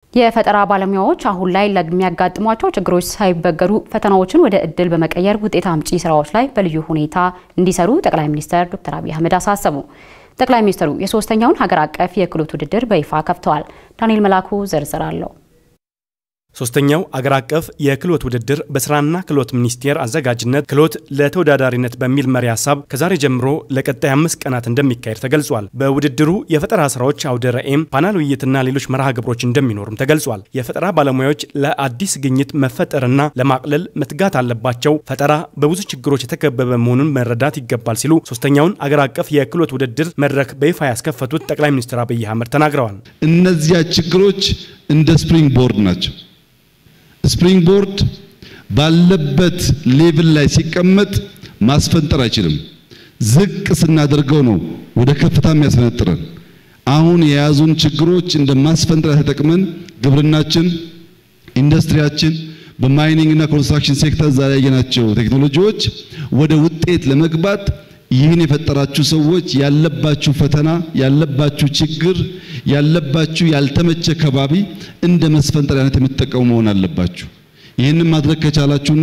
የፈጠራ ባለሙያዎች አሁን ላይ ለሚያጋጥሟቸው ችግሮች ሳይበገሩ ፈተናዎችን ወደ እድል በመቀየር ውጤት አምጪ ስራዎች ላይ በልዩ ሁኔታ እንዲሰሩ ጠቅላይ ሚኒስትር ዶክተር አብይ አህመድ አሳሰቡ። ጠቅላይ ሚኒስትሩ የሶስተኛውን ሀገር አቀፍ የክህሎት ውድድር በይፋ ከፍተዋል። ዳንኤል መላኩ ዝርዝር አለው። ሶስተኛው አገር አቀፍ የክህሎት ውድድር በስራና ክህሎት ሚኒስቴር አዘጋጅነት ክህሎት ለተወዳዳሪነት በሚል መሪ ሐሳብ ከዛሬ ጀምሮ ለቀጣይ 5 ቀናት እንደሚካሄድ ተገልጿል። በውድድሩ የፈጠራ ስራዎች አውደ ርዕይም ፓናል ውይይትና ሌሎች መርሃ ግብሮች እንደሚኖሩም ተገልጿል። የፈጠራ ባለሙያዎች ለአዲስ ግኝት መፈጠርና ለማቅለል መትጋት አለባቸው። ፈጠራ በብዙ ችግሮች የተከበበ መሆኑን መረዳት ይገባል ሲሉ ሶስተኛውን አገር አቀፍ የክህሎት ውድድር መድረክ በይፋ ያስከፈቱት ጠቅላይ ሚኒስትር አብይ አህመድ ተናግረዋል። እነዚያ ችግሮች እንደ ስፕሪንግ ቦርድ ናቸው። ስፕሪንግ ቦርድ ባለበት ሌቭል ላይ ሲቀመጥ ማስፈንጠር አይችልም። ዝቅ ስናደርገው ነው ወደ ከፍታ የሚያስፈነጥረን። አሁን የያዙን ችግሮች እንደ ማስፈንጠሪያ ተጠቅመን ግብርናችን፣ ኢንዱስትሪያችን፣ በማይኒንግ እና ኮንስትራክሽን ሴክተር ዛሬ ያየናቸው ቴክኖሎጂዎች ወደ ውጤት ለመግባት ይህን የፈጠራችሁ ሰዎች ያለባችሁ ፈተና፣ ያለባችሁ ችግር፣ ያለባችሁ ያልተመቸ ከባቢ እንደ መስፈንጠሪያነት የምትጠቀሙ መሆን አለባችሁ። ይህንን ማድረግ ከቻላችሁና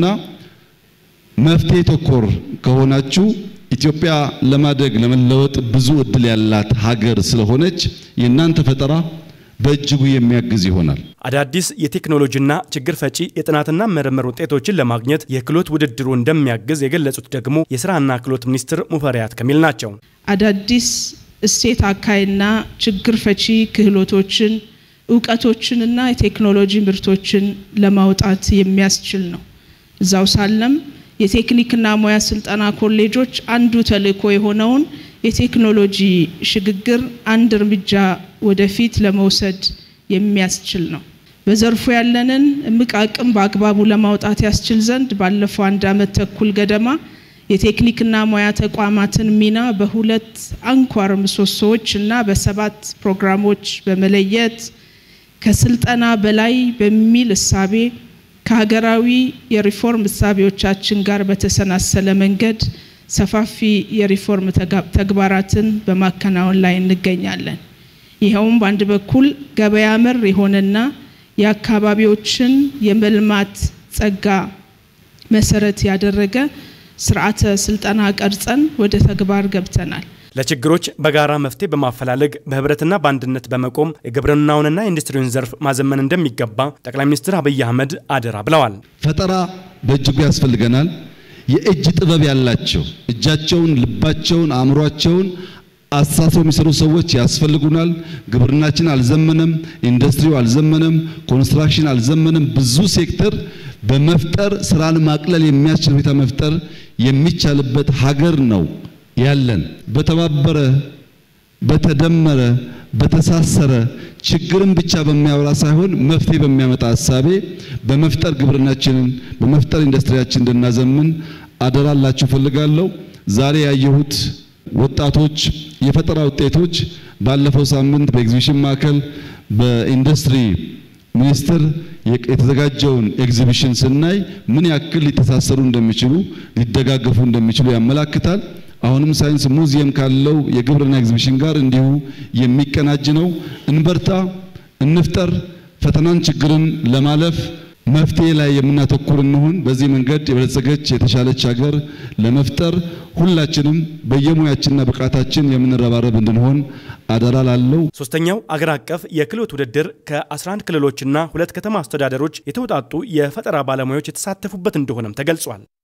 መፍትሄ ተኮር ከሆናችሁ ኢትዮጵያ ለማደግ ለመለወጥ ብዙ እድል ያላት ሀገር ስለሆነች የእናንተ ፈጠራ በእጅጉ የሚያግዝ ይሆናል። አዳዲስ የቴክኖሎጂና ችግር ፈጪ የጥናትና ምርምር ውጤቶችን ለማግኘት የክህሎት ውድድሩ እንደሚያግዝ የገለጹት ደግሞ የስራና ክህሎት ሚኒስትር ሙፈሪያት ከሚል ናቸው። አዳዲስ እሴት አካይና ችግር ፈቺ ክህሎቶችን ዕውቀቶችንና የቴክኖሎጂ ምርቶችን ለማውጣት የሚያስችል ነው። እዛው ሳለም የቴክኒክና ሙያ ስልጠና ኮሌጆች አንዱ ተልእኮ የሆነውን የቴክኖሎጂ ሽግግር አንድ እርምጃ ወደፊት ለመውሰድ የሚያስችል ነው። በዘርፉ ያለንን እምቅ አቅም በአግባቡ ለማውጣት ያስችል ዘንድ ባለፈው 1 ዓመት ተኩል ገደማ የቴክኒክና ሙያ ተቋማትን ሚና በሁለት አንኳር ምሰሶዎችና በ7 ፕሮግራሞች በመለየት ከስልጠና በላይ በሚል እሳቤ ከሀገራዊ የሪፎርም እሳቤዎቻችን ጋር በተሰናሰለ መንገድ ሰፋፊ የሪፎርም ተግባራትን በማከናወን ላይ እንገኛለን። ይሄውም በአንድ በኩል ገበያ መር የሆነና የአካባቢዎችን የመልማት ጸጋ መሰረት ያደረገ ስርዓተ ስልጠና ቀርጸን ወደ ተግባር ገብተናል። ለችግሮች በጋራ መፍትሄ በማፈላለግ በህብረትና በአንድነት በመቆም የግብርናውንና ኢንዱስትሪውን ዘርፍ ማዘመን እንደሚገባ ጠቅላይ ሚኒስትር አብይ አህመድ አደራ ብለዋል። ፈጠራ በእጅጉ ያስፈልገናል። የእጅ ጥበብ ያላቸው እጃቸውን፣ ልባቸውን፣ አእምሯቸውን አሳሰው የሚሰሩ ሰዎች ያስፈልጉናል። ግብርናችን አልዘመነም፣ ኢንዱስትሪው አልዘመነም፣ ኮንስትራክሽን አልዘመነም። ብዙ ሴክተር በመፍጠር ስራን ማቅለል የሚያስችል ሁኔታ መፍጠር የሚቻልበት ሀገር ነው ያለን። በተባበረ በተደመረ በተሳሰረ ችግርን ብቻ በሚያወራ ሳይሆን መፍትሄ በሚያመጣ ሐሳቤ በመፍጠር ግብርናችንን በመፍጠር ኢንዱስትሪያችንን እንድናዘምን አደራላችሁ ፈልጋለሁ። ዛሬ ያየሁት ወጣቶች የፈጠራ ውጤቶች ባለፈው ሳምንት በኤግዚቢሽን ማዕከል በኢንዱስትሪ ሚኒስቴር የተዘጋጀውን ኤግዚቢሽን ስናይ ምን ያክል ሊተሳሰሩ እንደሚችሉ ሊደጋገፉ እንደሚችሉ ያመላክታል። አሁንም ሳይንስ ሙዚየም ካለው የግብርና ኤግዚቢሽን ጋር እንዲሁ የሚቀናጅ ነው። እንበርታ፣ እንፍጠር፣ ፈተናን ችግርን ለማለፍ መፍትሄ ላይ የምናተኩር እንሁን። በዚህ መንገድ የበለጸገች የተሻለች ሀገር ለመፍጠር ሁላችንም በየሙያችንና ብቃታችን የምንረባረብ እንድንሆን አደራ ላለው። ሶስተኛው አገር አቀፍ የክህሎት ውድድር ከ11 ክልሎችና 2 ከተማ አስተዳደሮች የተውጣጡ የፈጠራ ባለሙያዎች የተሳተፉበት እንደሆነም ተገልጿል።